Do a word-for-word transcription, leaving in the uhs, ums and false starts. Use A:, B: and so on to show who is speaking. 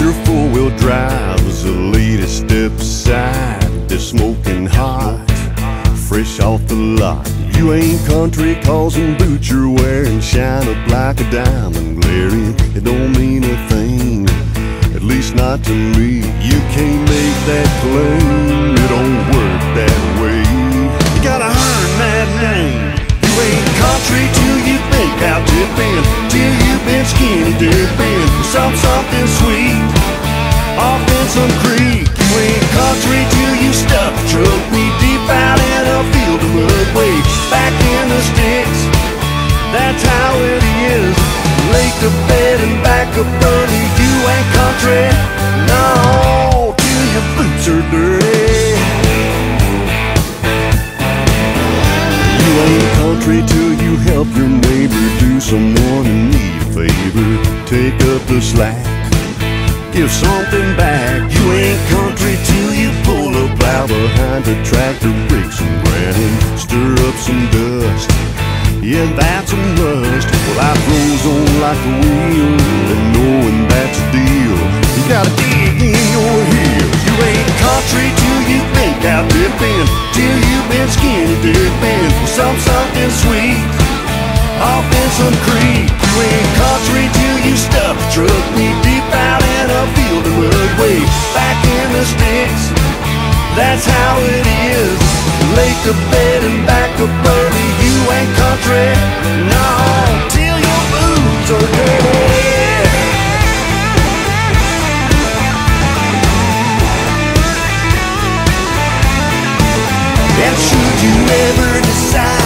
A: your four-wheel drive is the latest step aside. They're smoking hot, fresh off the lot. You ain't country cause them boots you're wearing shine up like a diamond glaring. It don't mean a thing, at least not to me. You can't make that claim, it don't work that way. You gotta earn that name. You ain't country till you've been out dipping, till you've been skinny dipping some something sweet off in some creek. You ain't country till you stuff a truck knee deep out in a field of mud, way back in the sticks. That's how it is. Late to bed and back up early. You ain't country, no, till your boots are dirty. You ain't country till you help your neighbor do someone in need a favor. Take up the slack, give something back. You ain't country till you pull a plow behind a tractor, break some ground and stir up some dust. Yeah, that's a must. Well, life rolls on like a wheel, and knowing that's a deal, you gotta dig in your heels. You ain't country till you've been out dipping, till you've been skinny dipping some something sweet off in some creek. You ain't country till you stuff a truck knee deep out in a field of mud, way back in the sticks. That's how it is. Late to bed and back up early. You ain't country, no, till your boots are dirty. And should you ever decide